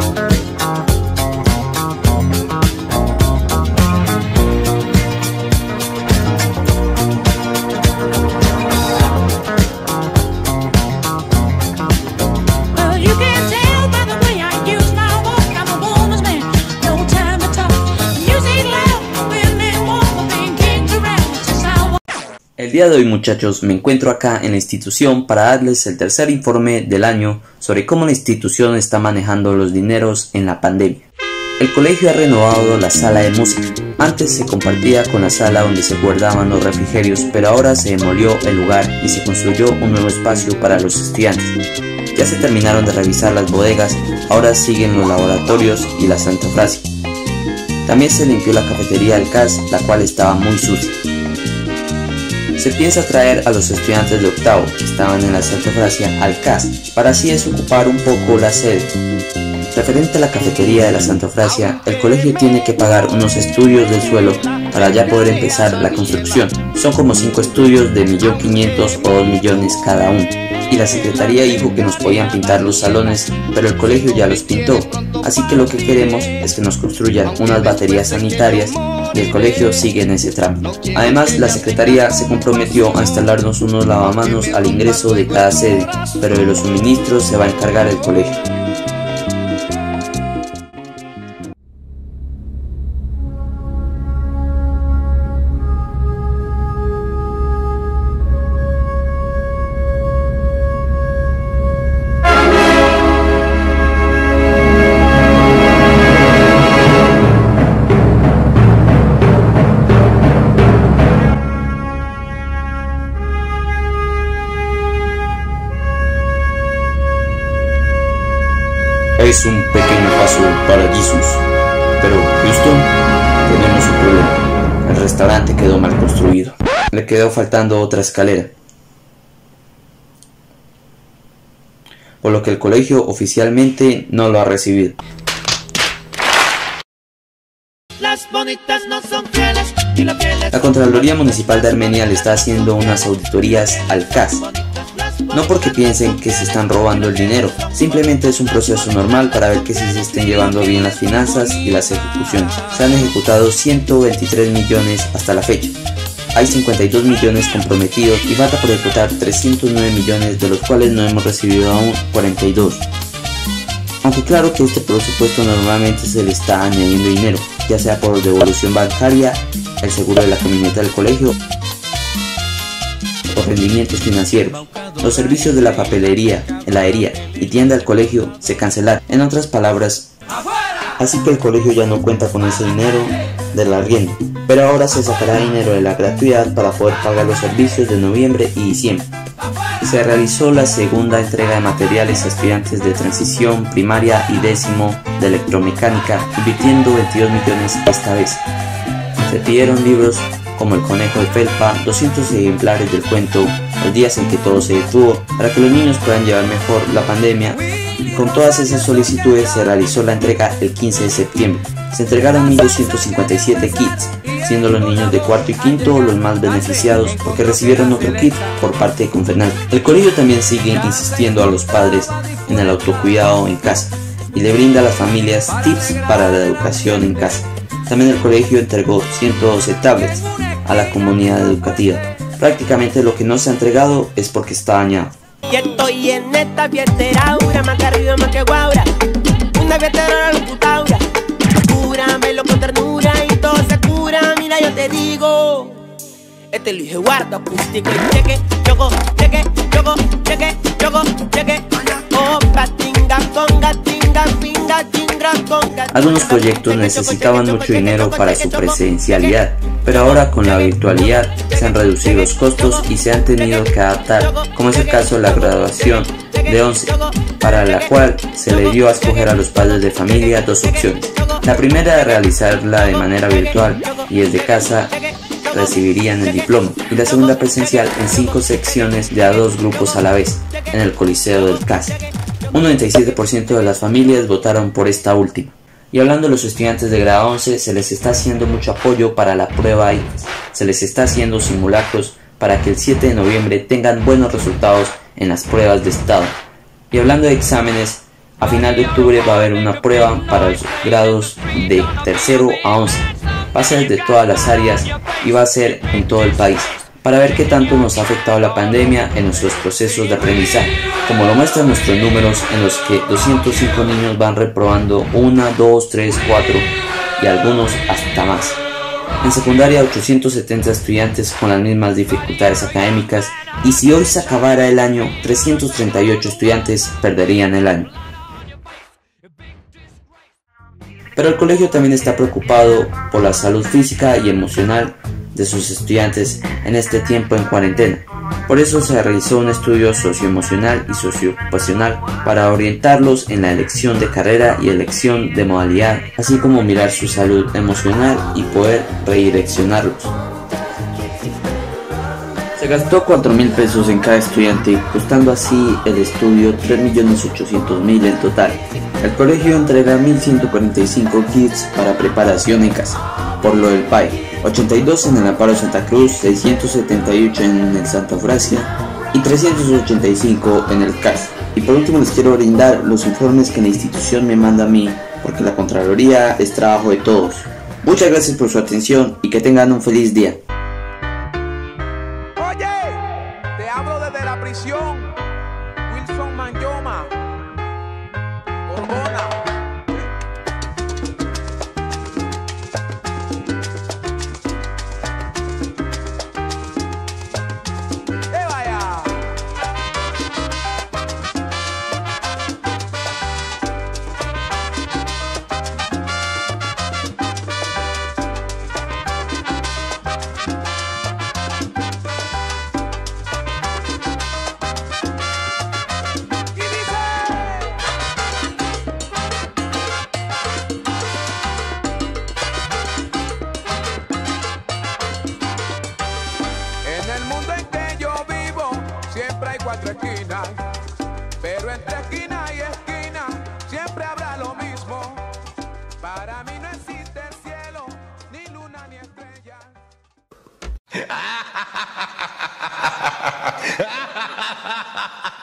El día de hoy, muchachos, me encuentro acá en la institución para darles el tercer informe del año sobre cómo la institución está manejando los dineros en la pandemia. El colegio ha renovado la sala de música. Antes se compartía con la sala donde se guardaban los refrigerios, pero ahora se demolió el lugar y se construyó un nuevo espacio para los estudiantes. Ya se terminaron de revisar las bodegas, ahora siguen los laboratorios y la santofrasia. También se limpió la cafetería del CAS, la cual estaba muy sucia. Se piensa traer a los estudiantes de octavo que estaban en la santofrasia al CAS para así desocupar un poco la sede. Referente a la cafetería de la santofrasia, el colegio tiene que pagar unos estudios del suelo para ya poder empezar la construcción. Son como 5 estudios de 1.500.000 o 2 millones cada uno. Y la secretaría dijo que nos podían pintar los salones, pero el colegio ya los pintó. Así que lo que queremos es que nos construyan unas baterías sanitarias y el colegio sigue en ese tramo. Además, la secretaría se comprometió a instalarnos unos lavamanos al ingreso de cada sede, pero de los suministros se va a encargar el colegio. Es un pequeño paso para Jesús, pero Houston, tenemos un problema. El restaurante quedó mal construido. Le quedó faltando otra escalera, por lo que el colegio oficialmente no lo ha recibido. Las bonitas no son fieles y las fieles. La Contraloría Municipal de Armenia le está haciendo unas auditorías al CAS. No porque piensen que se están robando el dinero, simplemente es un proceso normal para ver que si se estén llevando bien las finanzas y las ejecuciones. Se han ejecutado 123 millones hasta la fecha. Hay 52 millones comprometidos y falta por ejecutar 309 millones, de los cuales no hemos recibido aún 42. Aunque claro que este presupuesto normalmente se le está añadiendo dinero, ya sea por devolución bancaria, el seguro de la camioneta del colegio o rendimientos financieros. Los servicios de la papelería, heladería y tienda del colegio se cancelaron. En otras palabras, así que el colegio ya no cuenta con ese dinero del arriendo, pero ahora se sacará dinero de la gratuidad para poder pagar los servicios de noviembre y diciembre. Se realizó la segunda entrega de materiales a estudiantes de transición, primaria y décimo de electromecánica, invirtiendo 22 millones esta vez. Se pidieron libros como El conejo de felpa, 200 ejemplares del cuento Los días en que todo se detuvo, para que los niños puedan llevar mejor la pandemia. Con todas esas solicitudes se realizó la entrega el 15 de septiembre. Se entregaron 1.257 kits, siendo los niños de cuarto y quinto los más beneficiados porque recibieron otro kit por parte de Confenal. El colegio también sigue insistiendo a los padres en el autocuidado en casa y le brinda a las familias tips para la educación en casa. También el colegio entregó 112 tablets a la comunidad educativa. Prácticamente lo que no se ha entregado es porque está dañado. Y estoy en esta fiestera, más que arriba, más que guaura. Una fiestera locutaura. Cúramelo con ternura y todo se cura. Mira, yo te digo, este lo dije guarda acústico y cheque, choco, cheque, choco, cheque, choco, cheque. Opa, tinga, conga, tinga, pinga, tinga, conga. Algunos proyectos necesitaban mucho dinero para su presencialidad, pero ahora con la virtualidad se han reducido los costos y se han tenido que adaptar, como es el caso de la graduación de 11, para la cual se le dio a escoger a los padres de familia dos opciones. La primera era realizarla de manera virtual y desde casa recibirían el diploma, y la segunda presencial en 5 secciones de a 2 grupos a la vez, en el Coliseo del CAS. Un 97% de las familias votaron por esta última. Y hablando de los estudiantes de grado 11, se les está haciendo mucho apoyo para la prueba ICFES. Se les está haciendo simulacros para que el 7 de noviembre tengan buenos resultados en las pruebas de estado. Y hablando de exámenes, A final de octubre va a haber una prueba para los grados de tercero a 11. Va a ser de todas las áreas y va a ser en todo el país, para ver qué tanto nos ha afectado la pandemia en nuestros procesos de aprendizaje, como lo muestran nuestros números en los que 205 niños van reprobando 1, 2, 3, 4 y algunos hasta más. En secundaria 870 estudiantes con las mismas dificultades académicas, y si hoy se acabara el año, 338 estudiantes perderían el año. Pero el colegio también está preocupado por la salud física y emocional de sus estudiantes en este tiempo en cuarentena. Por eso se realizó un estudio socioemocional y socioocupacional para orientarlos en la elección de carrera y elección de modalidad, así como mirar su salud emocional y poder redireccionarlos. Se gastó 4.000 pesos en cada estudiante, costando así el estudio 3.800.000 en total. El colegio entrega 1.145 kits para preparación en casa, por lo del PAE, 82 en el Amparo Santa Cruz, 678 en el Santa Eufrasia y 385 en el CAS. Y por último les quiero brindar los informes que la institución me manda a mí, porque la Contraloría es trabajo de todos. Muchas gracias por su atención y que tengan un feliz día. Te hablo desde la prisión, Wilson Manyoma, Borbona. Vaya! En el mundo en que yo vivo siempre hay cuatro esquinas, pero entre esquina y esquina siempre habrá lo mismo. Para mí no existe el cielo, ni luna ni estrella.